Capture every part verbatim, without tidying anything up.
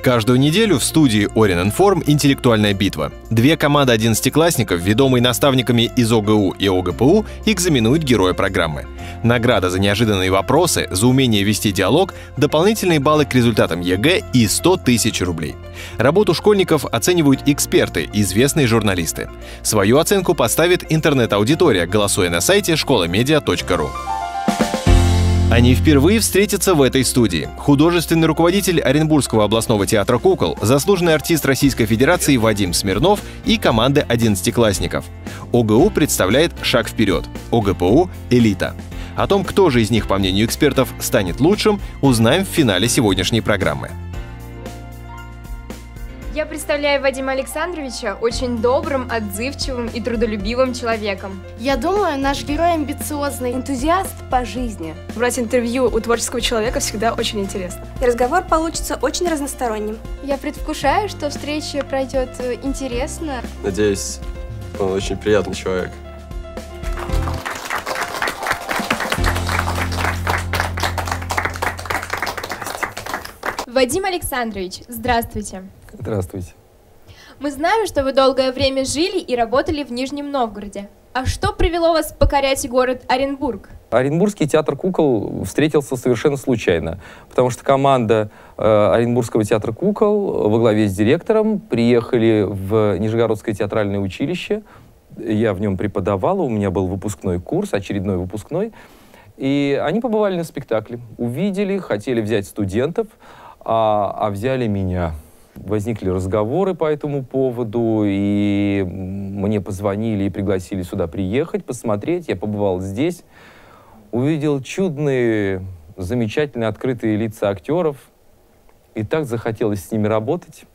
Каждую неделю в студии Орин Информ интеллектуальная битва. Две команды одиннадцатиклассников, ведомые наставниками из ОГУ и ОГПУ, экзаменуют героя программы. Награда за неожиданные вопросы, за умение вести диалог, дополнительные баллы к результатам ЕГЭ и сто тысяч рублей. Работу школьников оценивают эксперты, известные журналисты. Свою оценку поставит интернет-аудитория, голосуя на сайте школа медиа точка ру. Они впервые встретятся в этой студии. Художественный руководитель Оренбургского областного театра кукол, заслуженный артист Российской Федерации Вадим Смирнов и команда одиннадцатиклассников. ОГУ представляет «Шаг вперед», ОГПУ — «Элита». О том, кто же из них, по мнению экспертов, станет лучшим, узнаем в финале сегодняшней программы. Я представляю Вадима Александровича очень добрым, отзывчивым и трудолюбивым человеком. Я думаю, наш герой амбициозный, энтузиаст по жизни. Брать интервью у творческого человека всегда очень интересно. И разговор получится очень разносторонним. Я предвкушаю, что встреча пройдет интересно. Надеюсь, он очень приятный человек. Вадим Александрович, здравствуйте. Здравствуйте. Мы знаем, что вы долгое время жили и работали в Нижнем Новгороде. А что привело вас покорять город Оренбург? Оренбургский театр кукол встретился совершенно случайно, потому что команда э, Оренбургского театра кукол во главе с директором приехали в Нижегородское театральное училище. Я в нем преподавал, у меня был выпускной курс, очередной выпускной. И они побывали на спектакле, увидели, хотели взять студентов, а, а взяли меня. Возникли разговоры по этому поводу, и мне позвонили и пригласили сюда приехать, посмотреть. Я побывал здесь, увидел чудные, замечательные, открытые лица актеров, и так захотелось с ними работать.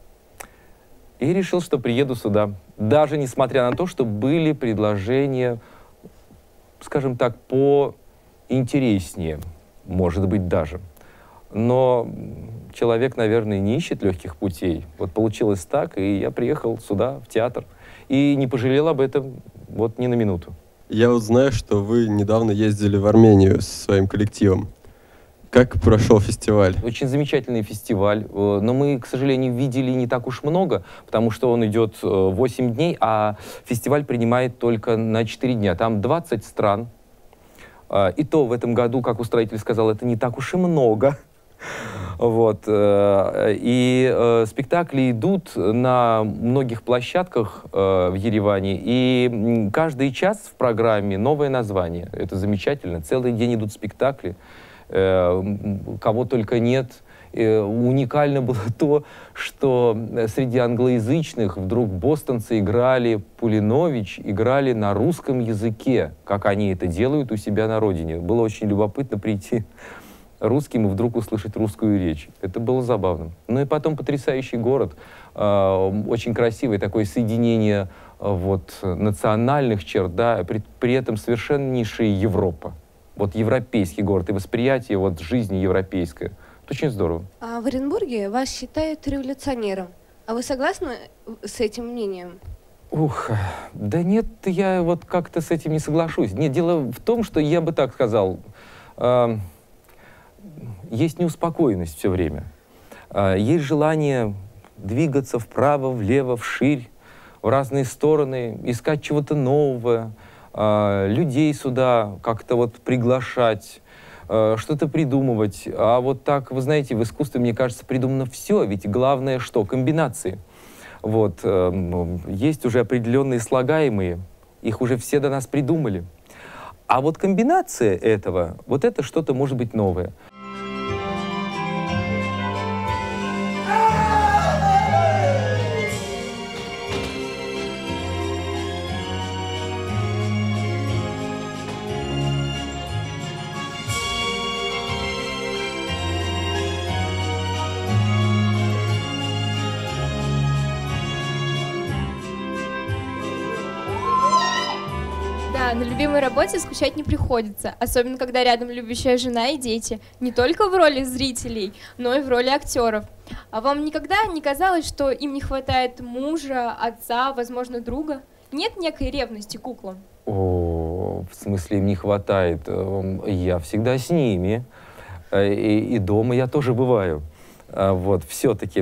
И решил, что приеду сюда, даже несмотря на то, что были предложения, скажем так, поинтереснее, может быть, даже. Но человек, наверное, не ищет легких путей. Вот получилось так, и я приехал сюда, в театр, и не пожалел об этом вот ни на минуту. Я вот знаю, что вы недавно ездили в Армению со своим коллективом. Как прошел фестиваль? Очень замечательный фестиваль, но мы, к сожалению, видели не так уж много, потому что он идет восемь дней, а фестиваль принимает только на четыре дня. Там двадцать стран. И то в этом году, как устроитель сказал, это не так уж и много. Вот. И э, спектакли идут на многих площадках э, в Ереване, и каждый час в программе новое название. Это замечательно. Целый день идут спектакли, э, кого только нет. Э, уникально было то, что среди англоязычных вдруг бостонцы играли, Пулинович играли на русском языке, как они это делают у себя на родине. Было очень любопытно прийти русским и вдруг услышать русскую речь. Это было забавно. Ну и потом потрясающий город, э, очень красивое такое соединение э, вот, национальных черт, да, при, при этом совершеннейшая Европа. Вот европейский город и восприятие вот, жизни европейской. Это очень здорово. А в Оренбурге вас считают революционером. А вы согласны с этим мнением? Ух, да нет, я вот как-то с этим не соглашусь. Нет, дело в том, что я бы так сказал, э, есть неуспокоенность все время. Есть желание двигаться вправо, влево, вширь, в разные стороны, искать чего-то нового, людей сюда как-то вот приглашать, что-то придумывать. А вот так, вы знаете, в искусстве, мне кажется, придумано все, ведь главное что? Комбинации. Вот. Есть уже определенные слагаемые, их уже все до нас придумали. А вот комбинация этого, вот это что-то может быть новое. Да, на любимой работе скучать не приходится, особенно когда рядом любящая жена и дети, не только в роли зрителей, но и в роли актеров. А вам никогда не казалось, что им не хватает мужа, отца, возможно, друга? Нет некой ревности к куклам? О, в смысле им не хватает? Я всегда с ними, и, и дома я тоже бываю. Вот, все-таки.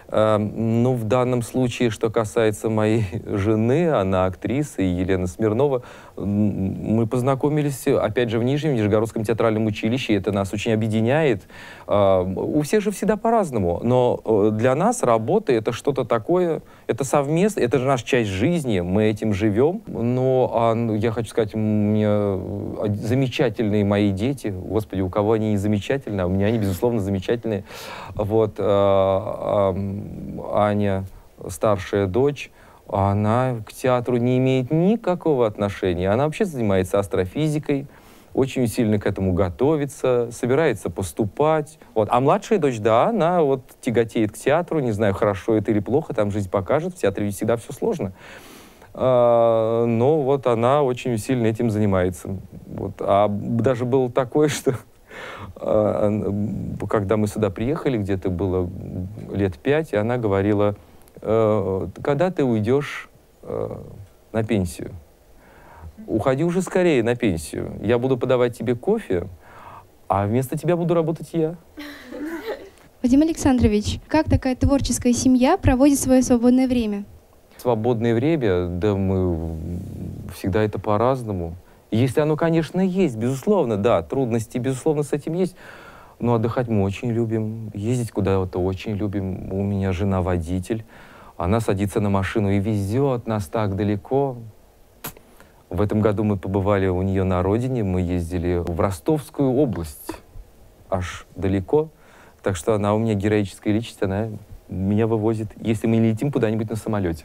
Э, ну, в данном случае, что касается моей жены, она актриса, и Елена Смирнова, мы познакомились, опять же, в Нижнем Нижегородском театральном училище, и это нас очень объединяет. Э, у всех же всегда по-разному, но для нас работа — это что-то такое, это совместно, это же наша часть жизни, мы этим живем. Но а, я хочу сказать, у меня замечательные мои дети, господи, у кого они не замечательные, а у меня они, безусловно, замечательные. Вот, а, а, Аня, старшая дочь, она к театру не имеет никакого отношения, она вообще занимается астрофизикой, очень сильно к этому готовится, собирается поступать. Вот. А младшая дочь, да, она вот тяготеет к театру, не знаю, хорошо это или плохо, там жизнь покажет, в театре всегда все сложно. А, но вот она очень сильно этим занимается. Вот. А даже было такое, что а, когда мы сюда приехали, где-то было лет пять, и она говорила, когда ты уйдешь на пенсию? Уходи уже скорее на пенсию. Я буду подавать тебе кофе, а вместо тебя буду работать я. Вадим Александрович, как такая творческая семья проводит свое свободное время? Свободное время, да мы всегда это по-разному. Если оно, конечно, есть, безусловно, да, трудности, безусловно, с этим есть. Но отдыхать мы очень любим, ездить куда-то очень любим. У меня жена водитель, она садится на машину и везет нас так далеко. В этом году мы побывали у нее на родине, мы ездили в Ростовскую область, аж далеко. Так что она у меня героическая личность, она меня вывозит, если мы летим куда-нибудь на самолете.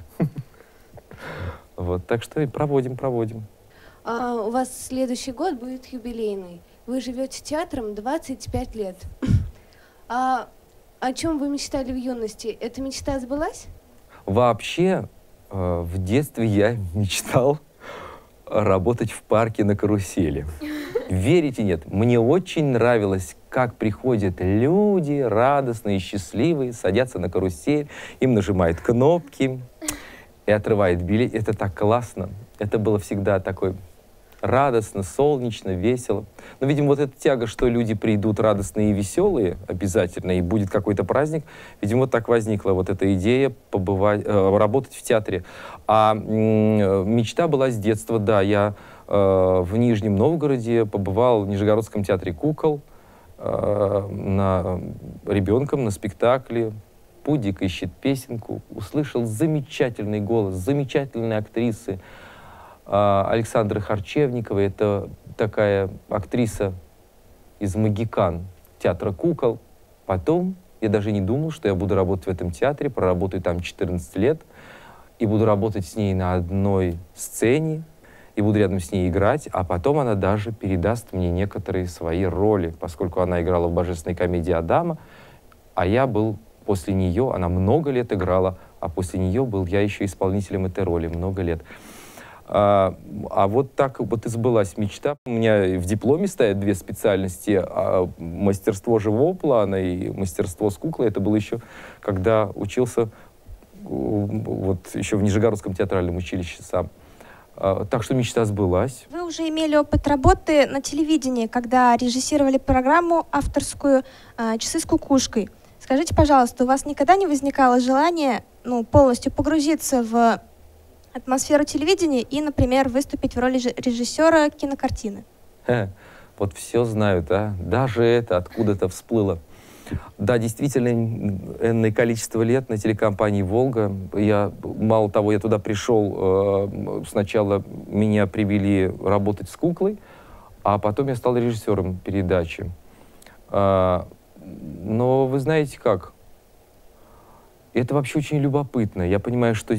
Вот, так что и проводим, проводим. А у вас следующий год будет юбилейный. Вы живете театром двадцать пять лет. А о чем вы мечтали в юности? Эта мечта сбылась? Вообще, э, в детстве я мечтал работать в парке на карусели. Верите, нет, мне очень нравилось, как приходят люди радостные, счастливые, садятся на карусель, им нажимают кнопки и отрывают билет. Это так классно. Это было всегда такой радостно, солнечно, весело. Но, видимо, вот эта тяга, что люди придут радостные и веселые обязательно, и будет какой-то праздник, видимо, вот так возникла вот эта идея побывать, э, работать в театре. А э, мечта была с детства, да, я э, в Нижнем Новгороде побывал в Нижегородском театре кукол, э, на, ребенком на спектакле «Пудик ищет песенку», услышал замечательный голос, замечательные актрисы, Александры Харчевниковой, это такая актриса из «Магикан», театра кукол. Потом я даже не думал, что я буду работать в этом театре, проработаю там четырнадцать лет, и буду работать с ней на одной сцене, и буду рядом с ней играть, а потом она даже передаст мне некоторые свои роли, поскольку она играла в «Божественной комедии Адама», а я был после нее, она много лет играла, а после нее был я еще исполнителем этой роли много лет. А, а вот так вот и сбылась мечта. У меня в дипломе стоят две специальности. А мастерство живого плана и мастерство с куклой. Это было еще, когда учился вот, еще в Нижегородском театральном училище сам. А, так что мечта сбылась. Вы уже имели опыт работы на телевидении, когда режиссировали программу авторскую «Часы с кукушкой». Скажите, пожалуйста, у вас никогда не возникало желания ну, полностью погрузиться в атмосферу телевидения и, например, выступить в роли режиссера кинокартины? Ха, вот все знают, а? Даже это откуда-то всплыло. Да, действительно, энное количество лет на телекомпании «Волга». Я, мало того, я туда пришел, э, сначала меня привели работать с куклой, а потом я стал режиссером передачи. Э, но вы знаете как? Это вообще очень любопытно. Я понимаю, что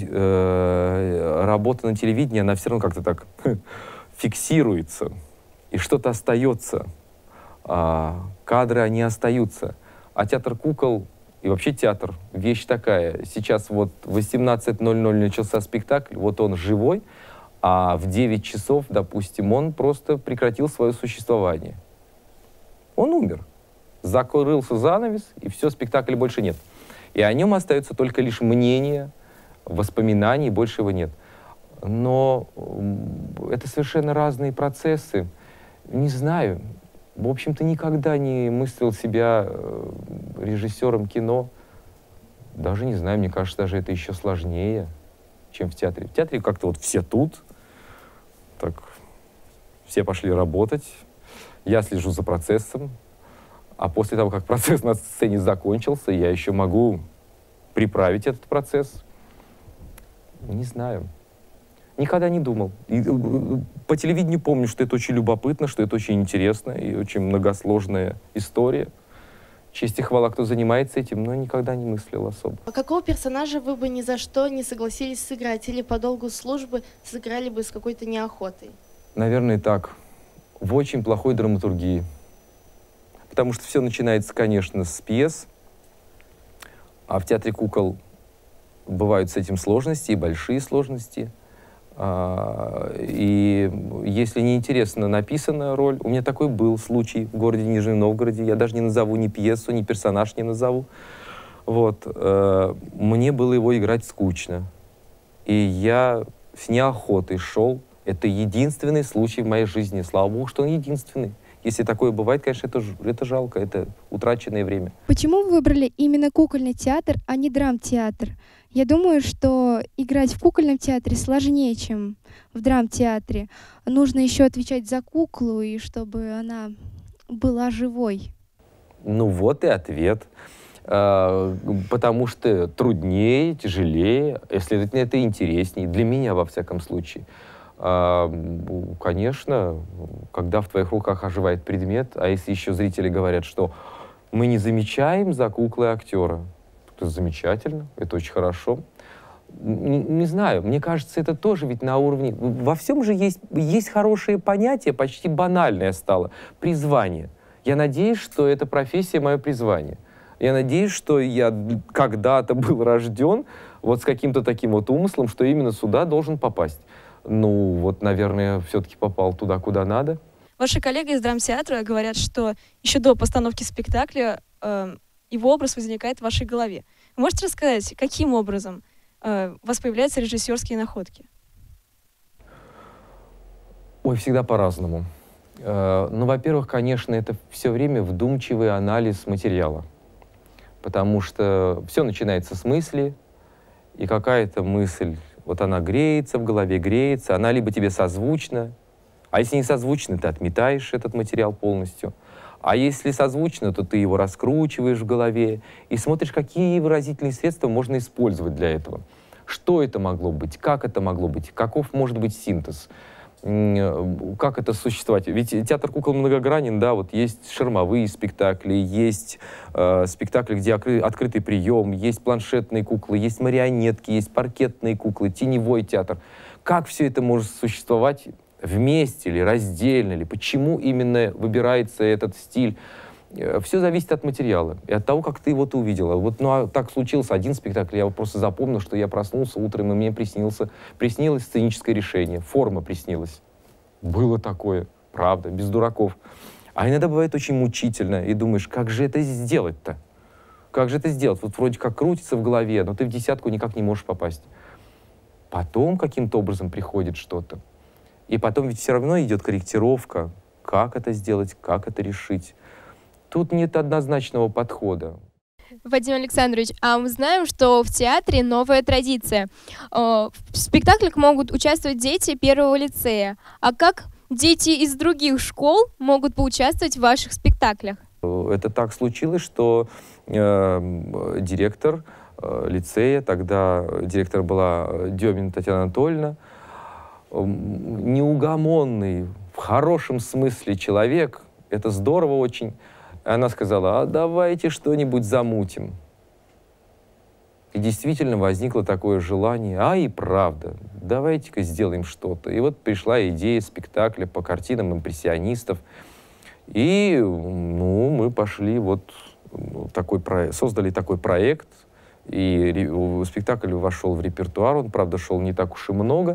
э, работа на телевидении, она все равно как-то так фиксируется, и что-то остается. А, кадры, они остаются. А театр кукол и вообще театр — вещь такая. Сейчас вот в восемнадцать ноль ноль начался спектакль, вот он живой, а в девять часов, допустим, он просто прекратил свое существование. Он умер. Закрылся занавес, и все, спектакля больше нет. И о нем остается только лишь мнение, воспоминания, больше его нет. Но это совершенно разные процессы. Не знаю. В общем-то, никогда не мыслил себя режиссером кино. Даже не знаю, мне кажется, даже это еще сложнее, чем в театре. В театре как-то вот все тут, так, все пошли работать, я слежу за процессом, а после того, как процесс на сцене закончился, я еще могу приправить этот процесс. Не знаю. Никогда не думал. И, по телевидению помню, что это очень любопытно, что это очень интересно и очень многосложная история. Честь и хвала, кто занимается этим, но никогда не мыслил особо. А какого персонажа вы бы ни за что не согласились сыграть? Или по долгу службы сыграли бы с какой-то неохотой? Наверное, так. В очень плохой драматургии. Потому что все начинается, конечно, с пьес, а в театре кукол бывают с этим сложности, и большие сложности. И если неинтересно написана роль, у меня такой был случай в городе Нижнем Новгороде, я даже не назову ни пьесу, ни персонаж не назову. Вот. Мне было его играть скучно. И я с неохотой шел. Это единственный случай в моей жизни. Слава богу, что он единственный. Если такое бывает, конечно, это, это жалко, это утраченное время. Почему вы выбрали именно кукольный театр, а не драмтеатр? Я думаю, что играть в кукольном театре сложнее, чем в драмтеатре. Нужно еще отвечать за куклу, и чтобы она была живой. Ну вот и ответ. А, потому что труднее, тяжелее, следовательно, это интереснее. Для меня, во всяком случае. А, конечно, когда в твоих руках оживает предмет, а если еще зрители говорят, что мы не замечаем за куклой актера, это замечательно, это очень хорошо. Не, не знаю, мне кажется, это тоже ведь на уровне... Во всем же есть, есть хорошее понятие, почти банальное стало, призвание. Я надеюсь, что эта профессия мое призвание. Я надеюсь, что я когда-то был рожден вот с каким-то таким вот умыслом, что именно сюда должен попасть. Ну, вот, наверное, все-таки попал туда, куда надо. Ваши коллеги из драмтеатра говорят, что еще до постановки спектакля э, его образ возникает в вашей голове. Вы можете рассказать, каким образом э, у вас появляются режиссерские находки? Ой, всегда по-разному. Э, ну, во-первых, конечно, это все время вдумчивый анализ материала. Потому что все начинается с мысли, и какая-то мысль... Вот она греется в голове, греется, она либо тебе созвучна, а если не созвучна, ты отметаешь этот материал полностью. А если созвучно, то ты его раскручиваешь в голове и смотришь, какие выразительные средства можно использовать для этого. Что это могло быть, как это могло быть, каков может быть синтез, как это существовать. Ведь театр кукол многогранен, да, вот есть шармовые спектакли, есть э, спектакли, где открытый прием, есть планшетные куклы, есть марионетки, есть паркетные куклы, теневой театр. Как все это может существовать вместе или раздельно, или почему именно выбирается этот стиль? Все зависит от материала и от того, как ты его увидела. Вот, ну, а так случилось один спектакль, я вот просто запомнил, что я проснулся утром, и мне приснился, приснилось сценическое решение, форма приснилась. Было такое, правда, без дураков. А иногда бывает очень мучительно, и думаешь, как же это сделать-то? Как же это сделать? Вот вроде как крутится в голове, но ты в десятку никак не можешь попасть. Потом каким-то образом приходит что-то. И потом ведь все равно идет корректировка, как это сделать, как это решить. Тут нет однозначного подхода. Вадим Александрович, а мы знаем, что в театре новая традиция. В спектаклях могут участвовать дети первого лицея. А как дети из других школ могут поучаствовать в ваших спектаклях? Это так случилось, что э, директор э, лицея, тогда директор была Демина Татьяна Анатольевна, э, неугомонный, в хорошем смысле человек, это здорово очень. Она сказала, а давайте что-нибудь замутим. И действительно возникло такое желание, а и правда, давайте-ка сделаем что-то. И вот пришла идея спектакля по картинам импрессионистов. И ну, мы пошли, вот такой проект, создали такой проект, и спектакль вошел в репертуар, он, правда, шел не так уж и много.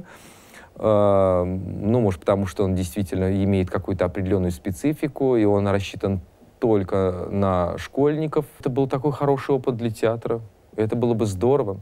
Ну, может, потому что он действительно имеет какую-то определенную специфику, и он рассчитан только на школьников. Это был такой хороший опыт для театра. Это было бы здорово.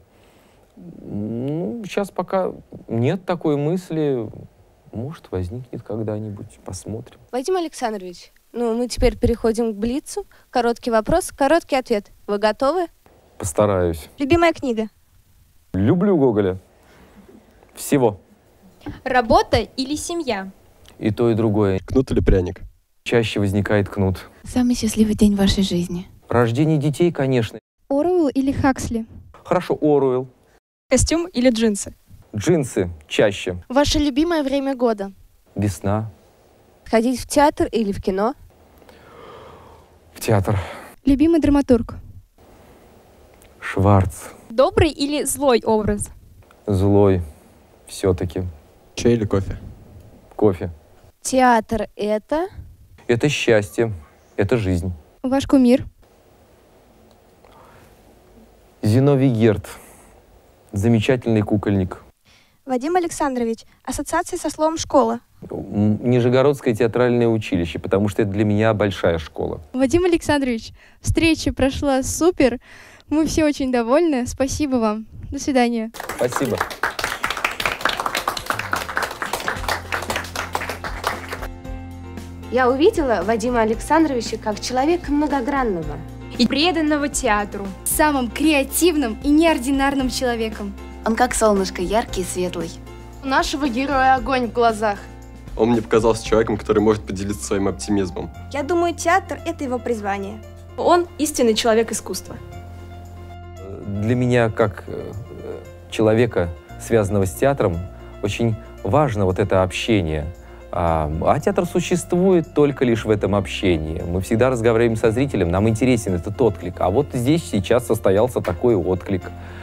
Ну, сейчас пока нет такой мысли. Может, возникнет когда-нибудь. Посмотрим. Вадим Александрович, ну, мы теперь переходим к блицу. Короткий вопрос, короткий ответ. Вы готовы? Постараюсь. Любимая книга? Люблю Гоголя. Всего. Работа или семья? И то, и другое. Кнут или пряник? Чаще возникает кнут. Самый счастливый день в вашей жизни? Рождение детей, конечно. Оруэлл или Хаксли? Хорошо, Оруэлл. Костюм или джинсы? Джинсы чаще. Ваше любимое время года? Весна. Ходить в театр или в кино? В театр. Любимый драматург? Шварц. Добрый или злой образ? Злой. Все-таки. Чай или кофе? Кофе. Театр — это? Это счастье. Это жизнь. Ваш кумир? Зиновий Герд. Замечательный кукольник. Вадим Александрович, ассоциация со словом «школа». М, Нижегородское театральное училище, потому что это для меня большая школа. Вадим Александрович, встреча прошла супер. Мы все очень довольны. Спасибо вам. До свидания. Спасибо. Я увидела Вадима Александровича как человека многогранного. И преданного театру. Самым креативным и неординарным человеком. Он как солнышко, яркий и светлый. У нашего героя огонь в глазах. Он мне показался человеком, который может поделиться своим оптимизмом. Я думаю, театр — это его призвание. Он истинный человек искусства. Для меня, как э, человека, связанного с театром, очень важно вот это общение. А, а театр существует только лишь в этом общении. Мы всегда разговариваем со зрителем, нам интересен этот отклик. А вот здесь сейчас состоялся такой отклик.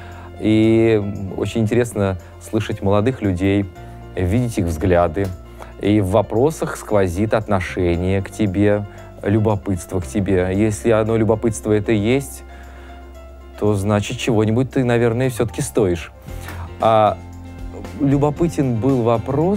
И очень интересно слышать молодых людей, видеть их взгляды. И в вопросах сквозит отношение к тебе, любопытство к тебе. Если оно, любопытство это есть, то значит, чего-нибудь ты, наверное, все-таки стоишь. А любопытен был вопрос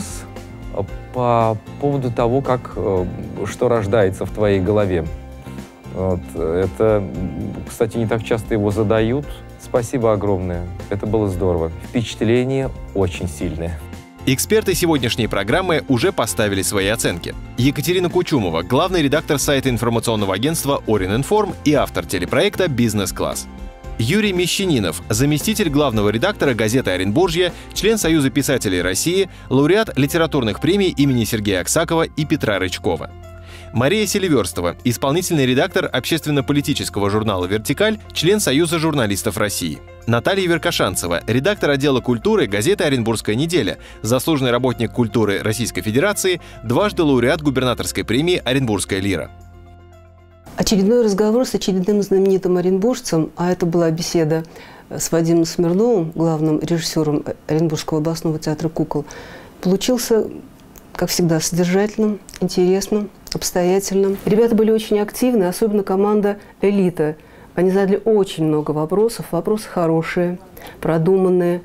по поводу того, как, что рождается в твоей голове. Вот. Это, кстати, не так часто его задают. Спасибо огромное. Это было здорово. Впечатление очень сильное. Эксперты сегодняшней программы уже поставили свои оценки. Екатерина Кучумова, главный редактор сайта информационного агентства Орининформ и автор телепроекта «Бизнес-класс». Юрий Мещанинов, заместитель главного редактора газеты «Оренбуржье», член Союза писателей России, лауреат литературных премий имени Сергея Аксакова и Петра Рычкова. Мария Селиверстова, исполнительный редактор общественно-политического журнала «Вертикаль», член Союза журналистов России. Наталья Веркошанцева, редактор отдела культуры газеты «Оренбургская неделя», заслуженный работник культуры Российской Федерации, дважды лауреат губернаторской премии «Оренбургская лира». Очередной разговор с очередным знаменитым оренбуржцем, а это была беседа с Вадимом Смирновым, главным режиссером Оренбургского областного театра кукол, получился, как всегда, содержательным, интересным, обстоятельным. Ребята были очень активны, особенно команда «Элита». Они задали очень много вопросов, вопросы хорошие, продуманные.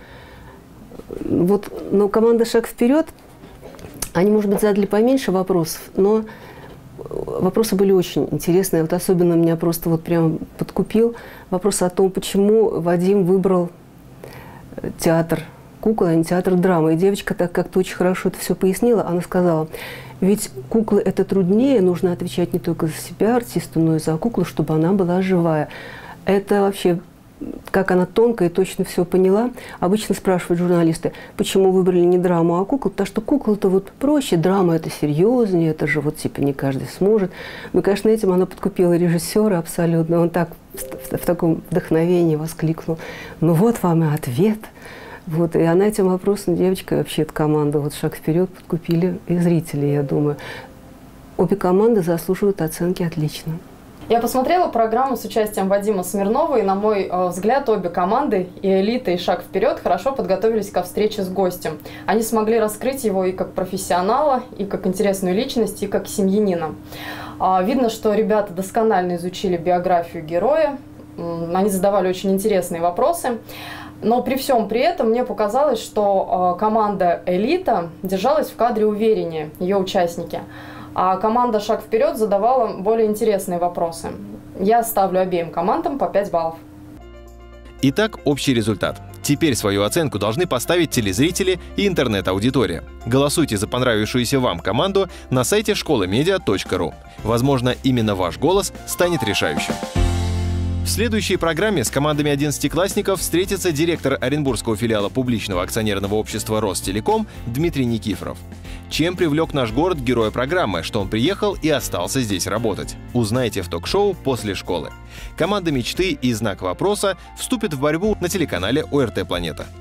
Вот, но команда «Шаг вперед», они, может быть, задали поменьше вопросов, но вопросы были очень интересные. Вот особенно меня просто вот прям подкупил вопрос о том, почему Вадим выбрал театр кукол, а не театр драмы. И девочка так как-то очень хорошо это все пояснила. Она сказала, ведь куклы это труднее, нужно отвечать не только за себя, артисту, но и за куклу, чтобы она была живая. Это вообще, как она тонко и точно все поняла. Обычно спрашивают журналисты, почему выбрали не драму, а куклу, потому что кукла-то вот проще, драма это серьезнее, это же вот типа не каждый сможет. Ну, конечно, этим она подкупила режиссера абсолютно. Он так в, в таком вдохновении воскликнул, ну вот вам и ответ. Вот, и она этим вопросом, девочка, вообще эта команда, вот «Шаг вперед» подкупили и зрители, я думаю. Обе команды заслуживают оценки отлично. Я посмотрела программу с участием Вадима Смирнова, и, на мой э, взгляд, обе команды, и «Элита», и «Шаг вперед», хорошо подготовились ко встрече с гостем. Они смогли раскрыть его и как профессионала, и как интересную личность, и как семьянина. А, видно, что ребята досконально изучили биографию героя, они задавали очень интересные вопросы. Но при всем при этом мне показалось, что э, команда «Элита» держалась в кадре увереннее, ее участники. А команда «Шаг вперед» задавала более интересные вопросы. Я ставлю обеим командам по пять баллов. Итак, общий результат. Теперь свою оценку должны поставить телезрители и интернет-аудитория. Голосуйте за понравившуюся вам команду на сайте школа медиа точка ру. Возможно, именно ваш голос станет решающим. В следующей программе с командами одиннадцатиклассников встретится директор Оренбургского филиала публичного акционерного общества «Ростелеком» Дмитрий Никифоров. Чем привлек наш город героя программы, что он приехал и остался здесь работать? Узнайте в ток-шоу «После школы». Команда мечты и знак вопроса вступит в борьбу на телеканале ОРТ «Планета».